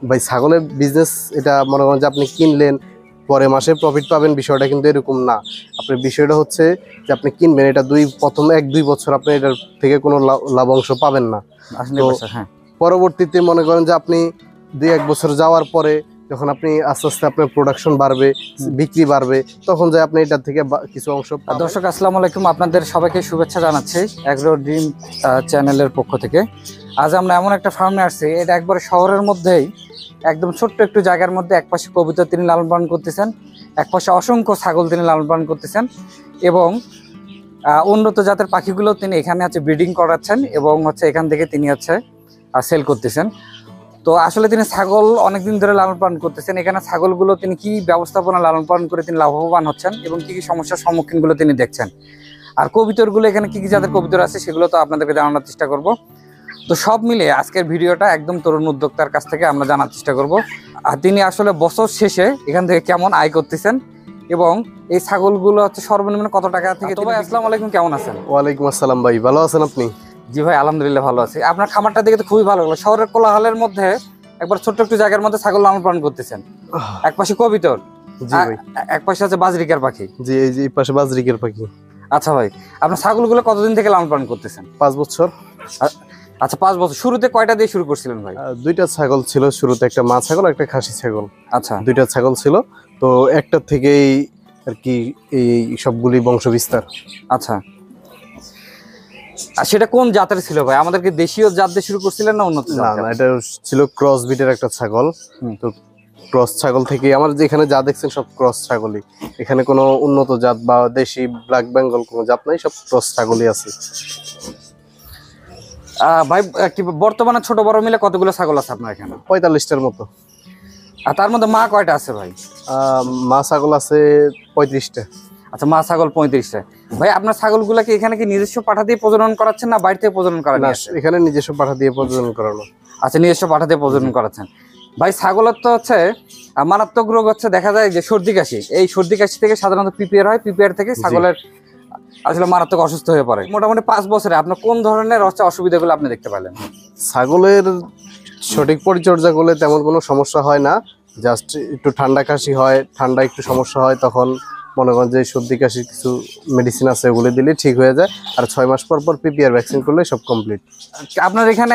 ভাই ছাগলের বিজনেস এটা মনে করেন যে আপনি কিনলেন পরে মাসে প্রফিট পাবেন, বিষয়টা কিন্তু এরকম না। আপনার বিষয়টা হচ্ছে যে আপনি কিনবেন, এটা প্রথম 1-2 বছর আপনি এটার থেকে কোনো লাভাংশ পাবেন না। তো পরবর্তীতে মনে করেন যে আপনি 2-1 বছর যাওয়ার পরে যখন আপনি আস্তে আস্তে আপনার প্রোডাকশন বাড়বে, বিক্রি বাড়বে, তখন যে আপনি এটার থেকে কিছু অংশ পাবেন। দর্শক আসসালামু আলাইকুম, আপনাদের সবাইকে শুভেচ্ছা জানাচ্ছি অ্যাগ্রো ড্রিম চ্যানেলের পক্ষ থেকে। আজ আমরা এমন একটা ফার্মে আসছি, এটা একবারে শহরের মধ্যেই একদম ছোট্ট একটু জায়গার মধ্যে একপাশে কবুতর তিনি লালন পালন করতেছেন, একপাশে অসংখ্য ছাগল তিনি লালন পালন করতেছেন এবং উন্নত জাতের পাখিগুলো তিনি এখানে ব্রিডিং করাচ্ছেন এবং এখান থেকে তিনি সেল করতেছেন। তো আসলে তিনি ছাগল অনেকদিন ধরে লালন পালন করতেছেন। এখানে ছাগলগুলো তিনি কি ব্যবস্থাপনা লালন পালন করে তিনি লাভবান হচ্ছেন এবং কি কি সমস্যার সম্মুখীনগুলো তিনি দেখছেন, আর কবুতরগুলো এখানে কি কি জাতের কবুতর আছে সেগুলো তো আপনাদেরকে জানানোর চেষ্টা করব। তো সব মিলে আজকের ভিডিওটা একদম তরুণ উদ্যোক্তার কাছ থেকে আমরা জানার চেষ্টা করব, আর তিনি আসলে বছর শেষে এখান থেকে কেমন আয় করতেছেন এবং এই ছাগলগুলো সর্বনিম্ন কত টাকা থেকে। তো ভাই আসসালামু আলাইকুম, কেমন আছেন? ওয়ালাইকুম আসসালাম ভাই, ভালো আছেন আপনি? জি ভাই আলহামদুলিল্লাহ ভালো আছি। আপনার খামারটা দেখে তো খুবই ভালো লাগলো, শহরের কোলাহলের মধ্যে একবার ছোট্ট একটু জায়গার মধ্যে ছাগল লালন পালন করতেছেন। এক পাশে কবিতর, এক পাশে আছে বাজরিকার পাখি। জি, এই যে এই পাশে বাজরিকার পাখি। আচ্ছা ভাই, আপনার ছাগলগুলো কতদিন থেকে লালন পালন করতেছেন? 5 বছর। আচ্ছা 5 বছর। শুরুতে কয়টা দিয়ে শুরু করছিলেন ভাই? 2টা ছাগল ছিল শুরুতে, একটা মা ছাগল একটা খাসি ছাগল। আচ্ছা, 2টা ছাগল ছিল, তো একটা থেকেই আর কি এই সবগুলি বংশ বিস্তার। আচ্ছা, আর সেটা কোন জাতের ছিল ভাই? আমাদেরকে দেশীয় জাত দিয়ে শুরু করছিলেন না উন্নত জাত? না, এটা ছিল ক্রস বিটের একটা ছাগল। তো ক্রস ছাগল থেকে আমার যেখানে যা দেখছেন সব ক্রস ছাগলই, এখানে কোনো উন্নত জাত বা দেশি ব্ল্যাক বেঙ্গল কোনো জাত নাই, সব ক্রস ছাগলই আছে। ভাই বর্তমানে ছোট বড় মিলে কতগুলো ছাগল আছে আপনার এখানে? 45টার মতো। আর তার মধ্যে মা কয়টা আছে ভাই? মা ছাগল আছে 35টা। আচ্ছা, মা ছাগল 35টা। ভাই আপনার ছাগলগুলা কি এখানে কি নিজস্ব পাঠা দিয়ে প্রজনন করাচ্ছেন না বাইরে থেকে প্রজনন করানো? এখানে নিজস্ব পাঠা দিয়ে প্রজনন করানো। আচ্ছা, নিজস্ব পাঠা দিয়ে প্রজনন করাচ্ছেন। ভাই ছাগলের তো মারাত্মক রোগ দেখা যায় যে সর্দি কাশি। এই সর্দি কাশি থেকে সাধারণত পিপিআর হয়, পিপিআর থেকে ছাগলের আসলে মারাত্মক অসুস্থ হয়ে পড়ে। মোটামুটি 5 বছরে আপনার কোন ধরনের অসুবিধাগুলো আপনি দেখতে পেলেন? ছাগলের সঠিক পরিচর্যা করলে তেমন কোনো সমস্যা হয় না, জাস্ট একটু ঠান্ডা কাশি হয়, ঠান্ডা একটু সমস্যা হয়, তখন মনে করেন যে সর্দি কাশির কিছু মেডিসিন আছে, ওগুলো দিলে ঠিক হয়ে যায়। আর 6 মাস পর পর পিপিআর ভ্যাকসিন করলে সব কমপ্লিট। আপনার এখানে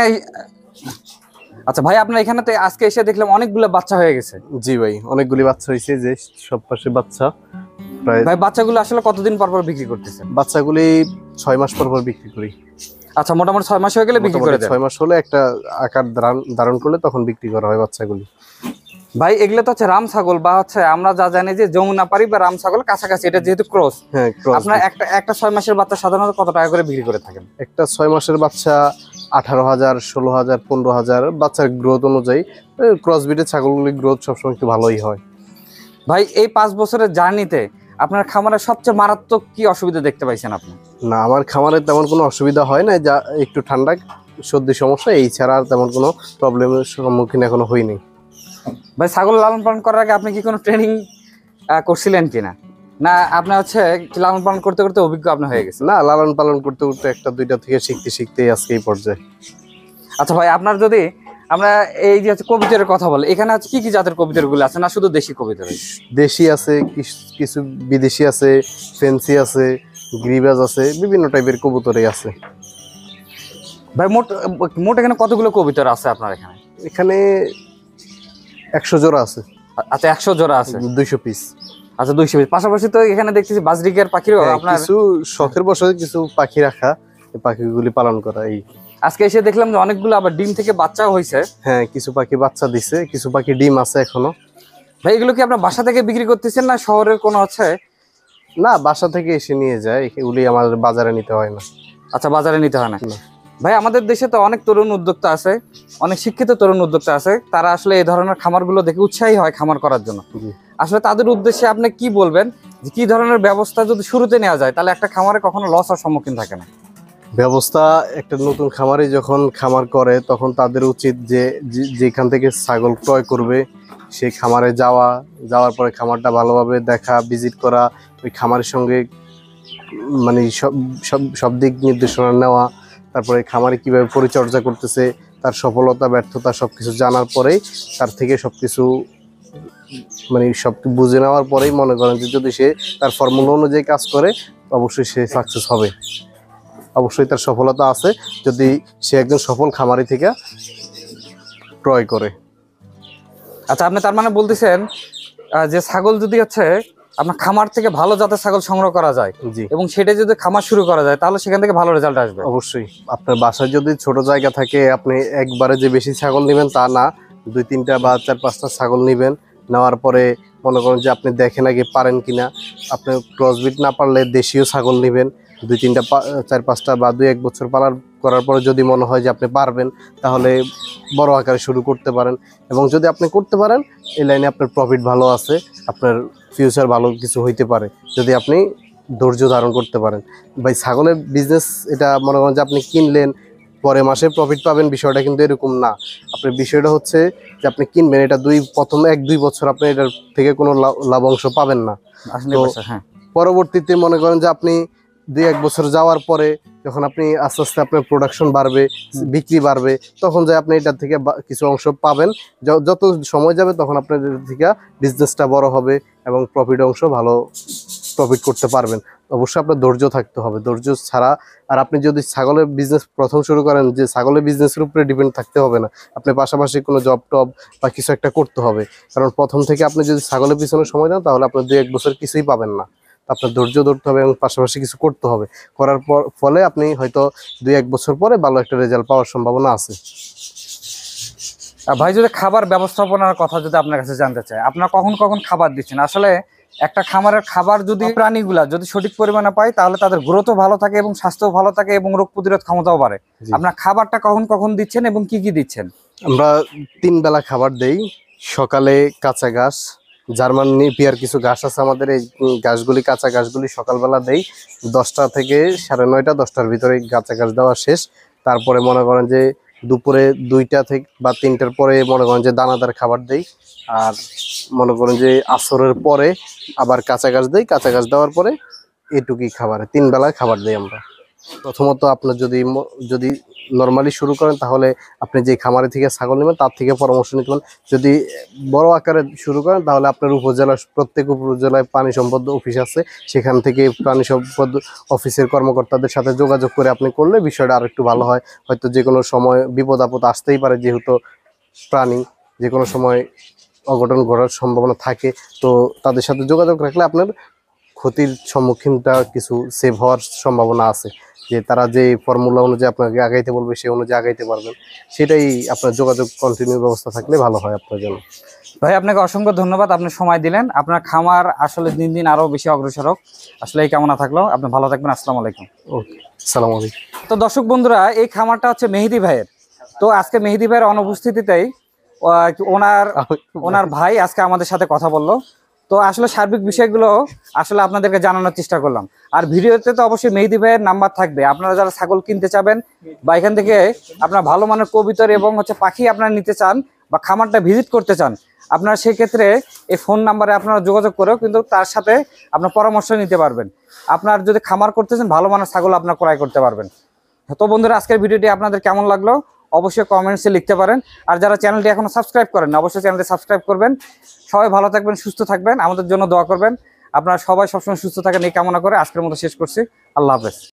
আচ্ছা ভাই, আপনার এখানে তো আজকে এসে দেখলাম অনেকগুলো বাচ্চা হয়ে গেছে। জি ভাই, অনেকগুলি বাচ্চা হয়েছে, যে সব পাশে বাচ্চা। ভাই বাচ্চাগুলো আসলে কতদিন পর পর বিক্রি করতেছেন? বাচ্চাগুলি 6 মাস পর পর বিক্রি করি। আচ্ছা, মোটামুটি 6 মাস হয়ে গেলে বিক্রি করে দেন? 6 মাস হলে একটা আকার ধারণ করলে তখন বিক্রি করা হয় বাচ্চাগুলি। ভাই এগুলো তো রাম ছাগল বা আমরা যা জানি যে যমুনাপাড়ি বা রাম ছাগল কাছাকাছি, এটা যেহেতু ক্রস। হ্যাঁ, আপনার একটা 6 মাসের বাচ্চা সাধারণত কত টাকা করে বিক্রি করে থাকেন? একটা 6 মাসের বাচ্চা 18,000, 16,000, 15,000 বাচ্চার গ্রোথ অনুযায়ী। ক্রস ব্রিডের ছাগলগুলির গ্রোথ সবসময় একটু ভালোই হয়। ভাই এই 5 বছরের জার্নিতে আপনার খামারে সবচেয়ে মারাত্মক কি অসুবিধা দেখতে পাইছেন আপনি? না, আমার খামারে তেমন কোনো অসুবিধা হয় না, যা একটু ঠান্ডা সর্দি সমস্যা, এই ছাড়া আর তেমন কোনো প্রবলেমের সম্মুখীন এখনো হয়নি। ভাই ছাগল লালন পালন করার আগে আপনি কি কোনো ট্রেনিং করছিলেন কিনা, না আপনার লালন পালন করতে করতে অভিজ্ঞ আপনি হয়ে গেছে? না, লালন পালন করতে করতে 1-2টা থেকে শিখতে শিখতে আজকে এই পর্যায়ে। আচ্ছা ভাই, আপনার যদি আমরা এই যে কবুতরের কথা বলি, এখানে কি কি জাতের কবুতরগুলো আছে, না শুধু দেশি কবুতর? দেশি আছে, কিছু বিদেশি আছে, ফেন্সি আছে, গ্রিবাজ আছে, বিভিন্ন টাইপের কবুতরই আছে। ভাই মোট এখানে কতগুলো কবুতর আছে আপনার এখানে? এখানে 100 জোড়া আছে। আচ্ছা, 100 জোড়া আছে, 200 পিস। আচ্ছা 200 পিস। পাশাপাশি তো এখানে দেখতেছি বাজরিকার পাখিরও আপনার কিছু শখের বশে কিছু পাখি রাখা, এই পাখিগুলি পালন করা। এই আজকে এসে দেখলাম যে অনেকগুলো আবার ডিম থেকে বাচ্চাও হয়েছে। হ্যাঁ, কিছু পাখি বাচ্চা দিছে, কিছু পাখি ডিম আছে এখনো। ভাই এগুলো কি আপনার বাসা থেকে বিক্রি করতেছেন না শহরের কোনো না, বাসা থেকে এসে নিয়ে যায়, এগুলি আমাদের বাজারে নিতে হয় না। আচ্ছা, বাজারে নিতে হয় না। ভাই আমাদের দেশে তো অনেক তরুণ উদ্যোক্তা আছে, অনেক শিক্ষিত তরুণ উদ্যোক্তা আছে, তারা আসলে এই ধরনের খামারগুলো দেখে উৎসাহী হয় খামার করার জন্য। আসলে তাদের উদ্দেশ্যে আপনি কি বলবেন যে কি ধরনের ব্যবস্থা যদি শুরুতে নেওয়া যায় তাহলে একটা খামারে কখনো লস হওয়ার সম্মুখীন থাকে না? ব্যবস্থা, একটা নতুন খামারে যখন খামার করে তখন তাদের উচিত যে যেখান থেকে ছাগল ক্রয় করবে সেই খামারে যাওয়ার পরে খামারটা ভালোভাবে দেখা, ভিজিট করা, ওই খামারের সঙ্গে মানে সব দিক নির্দেশনা নেওয়া, তারপরে খামারে কিভাবে পরিচর্যা করতেছে, তার সফলতা ব্যর্থতা সবকিছু জানার পরেই তার থেকে সবকিছু মানে সব বুঝে নেওয়ার পরেই মনে করেন যে যদি সে তার ফর্মুলা অনুযায়ী কাজ করে অবশ্যই সে সাকসেস হবে, অবশ্যই তার সফলতা আছে যদি সে একজন সফল খামারি থেকে ক্রয় করে। আচ্ছা, আপনি তার মানে বলতেছেন যে ছাগল যদি হচ্ছে আপনার খামার থেকে ভালো জাতের ছাগল সংগ্রহ করা যায় জি, এবং সেটা যদি খামার শুরু করা যায় তাহলে সেখান থেকে ভালো রেজাল্ট আসবে। অবশ্যই আপনার বাসায় যদি ছোট জায়গা থাকে আপনি একবারে যে বেশি ছাগল নেবেন তা না, 2-3টা বা 4-5টা ছাগল নেবেন। নেওয়ার পরে মনে করেন যে আপনি দেখেন আগে পারেন কিনা, আপনি ক্রসবিট না পারলে দেশীয় ছাগল নেবেন 2-3টা 4-5টা বা 2-1 বছর করার পরে যদি মনে হয় যে আপনি পারবেন তাহলে বড় আকারে শুরু করতে পারেন। এবং যদি আপনি করতে পারেন এই লাইনে আপনার প্রফিট ভালো আছে, আপনার ফিউচার ভালো কিছু হইতে পারে যদি আপনি ধৈর্য ধারণ করতে পারেন। ভাই ছাগলের বিজনেস এটা মনে করেন যে আপনি কিনলেন পরে মাসে প্রফিট পাবেন বিষয়টা কিন্তু এরকম না। আপনার বিষয়টা হচ্ছে যে আপনি কিনবেন এটা প্রথম 1-2 বছর আপনি এটার থেকে কোনো লাভাংশ পাবেন না। আসলে তো হ্যাঁ, পরবর্তীতে মনে করেন যে আপনি 2-1 বছর যাওয়ার পরে যখন আপনি আস্তে আস্তে আপনার প্রোডাকশন বাড়বে, বিক্রি বাড়বে, তখন যে আপনি এটার থেকে কিছু অংশ পাবেন। যত সময় যাবে তখন আপনার এটার থেকে বিজনেসটা বড় হবে এবং প্রফিট অংশ ভালো প্রফিট করতে পারবেন। অবশ্যই আপনার ধৈর্য থাকতে হবে, ধৈর্য ছাড়া আর আপনি যদি ছাগলের বিজনেস প্রথম শুরু করেন যে ছাগলের বিজনেসের উপরে ডিপেন্ড থাকতে হবে না, আপনি পাশাপাশি কোনো জব টব বা কিছু একটা করতে হবে। কারণ প্রথম থেকে আপনি যদি ছাগলের পিছনে সময় দেন তাহলে আপনার 2-1 বছর কিছুই পাবেন না। আপনার ধৈর্য ধরতে হবে এবং পাশাপাশি কিছু করতে হবে, করার ফলে আপনি হয়তো 2-1 বছর পরে ভালো একটা রেজাল্ট পাওয়ার সম্ভাবনা আছে। ভাই যদি খাবার ব্যবস্থাপনার কথা যদি আপনার কাছে জানতে চাই, আপনারা কখন কখন খাবার দিচ্ছেন? আসলে একটা খামারের খাবার যদি প্রাণীগুলা যদি সঠিক পরিমাণে পায় তাহলে তাদের গ্রোথও ভালো থাকে এবং স্বাস্থ্য ভালো থাকে এবং রোগ প্রতিরোধ ক্ষমতাও বাড়ে। আপনার খাবারটা কখন কখন দিচ্ছেন এবং কি কি দিচ্ছেন? আমরা 3 বেলা খাবার দেই। সকালে কাঁচা ঘাস, জার্মান নেপিয়ার কিছু ঘাস আছে আমাদের, এই ঘাসগুলি কাঁচা ঘাসগুলি সকালবেলা দেই 10টা থেকে 9:30 10টার ভিতরে কাঁচা ঘাস দেওয়া শেষ। তারপরে মনে করেন যে দুপুরে 2টা থেকে বা 3টার পরে মনে করেন যে দানাদার খাবার দেই। আর মনে করেন যে আসরের পরে আবার কাঁচা ঘাস দেই, কাঁচা ঘাস দেওয়ার পরে এটুকুই খাবার, 3 বেলায় খাবার দেই আমরা। প্রথমত আপনার যদি নর্মালি শুরু করেন তাহলে আপনি যে খামারে থেকে ছাগল নেবেন তার থেকে পরামর্শ নিতে পারেন। যদি বড় আকারে শুরু করেন তাহলে আপনার প্রত্যেক উপজেলায় প্রাণী সম্পদ অফিস আছে, সেখান থেকে প্রাণী সম্পদ অফিসের কর্মকর্তাদের সাথে যোগাযোগ করে আপনি করলে বিষয়টা আর একটু ভালো হয়। হয়তো যে কোনো সময় বিপদ আপদ আসতেই পারে, যেহেতু প্রাণী যে কোনো সময় অঘটন ঘটার সম্ভাবনা থাকে। তো তাদের সাথে যোগাযোগ রাখলে আপনার ক্ষতির সম্মুখীনটা কিছু সেভ হওয়ার সম্ভাবনা আছে, যে তারা যে ফর্মুলা অনুযায়ী আপনাকে আগাইতে বলবে সেই অনুযায়ী আগাইতে পারবেন। সেটাই আপনার যোগাযোগ কন্টিনিউ ব্যবস্থা থাকলে ভালো হয় আপনার জন্য। ভাই আপনাকে অসংখ্য ধন্যবাদ, আপনি সময় দিলেন। আপনার খামার আসলে দিন দিন আরো বেশি অগ্রসর হোক, আসলে এই কামনা থাকলো। আপনি ভালো থাকবেন। আসসালামু আলাইকুম। ওকে, আসসালামু আলাইকুম। তো দর্শক বন্ধুরা, এই খামারটা হচ্ছে মেহেদী ভাইয়ের। তো আজকে মেহেদী ভাইয়ের অনুপস্থিতিতেই ওনার ভাই আজকে আমাদের সাথে কথা বললো। তো আসলে সার্বিক বিষয়গুলো আসলে আপনাদেরকে জানানোর চেষ্টা করলাম। আর ভিডিওতে তো অবশ্যই মেহেদী ভাইয়ের নাম্বার থাকবে, আপনারা যারা ছাগল কিনতে চাবেন বা এখান থেকে আপনার ভালো মানের কবুতর এবং হচ্ছে পাখি আপনারা নিতে চান বা খামারটা ভিজিট করতে চান, আপনারা সেক্ষেত্রে এই ফোন নাম্বারে আপনারা যোগাযোগ করেও কিন্তু তার সাথে আপনার পরামর্শ নিতে পারবেন। আপনার যদি খামার করতে চান ভালো মানের ছাগল আপনার ক্রয় করতে পারবেন। তো বন্ধুরা, আজকের ভিডিওটি আপনাদের কেমন লাগলো অবশ্যই কমেন্টসে লিখতে পারেন। আর যারা চ্যানেলটি এখনো সাবস্ক্রাইব করেন না অবশ্যই চ্যানেলটি সাবস্ক্রাইব করবেন। সবাই ভালো থাকবেন, সুস্থ থাকবেন, আমাদের জন্য দোয়া করবেন। আপনারা সবাই সবসময় সুস্থ থাকেন এই কামনা করে আজকের মতো শেষ করছি। আল্লাহ হাফেজ।